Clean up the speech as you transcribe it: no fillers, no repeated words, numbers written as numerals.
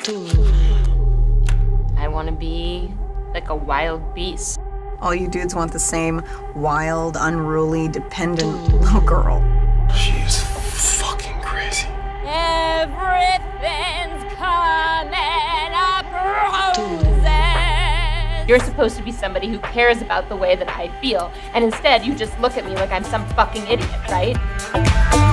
I want to be like a wild beast. All you dudes want the same wild, unruly, dependent little girl. She's fucking crazy. Everything's coming up roses. You're supposed to be somebody who cares about the way that I feel, and instead you just look at me like I'm some fucking idiot, right?